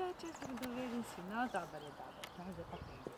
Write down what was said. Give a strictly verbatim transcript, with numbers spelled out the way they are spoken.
čekaj da vidim si, no dobar je, dobar, može pa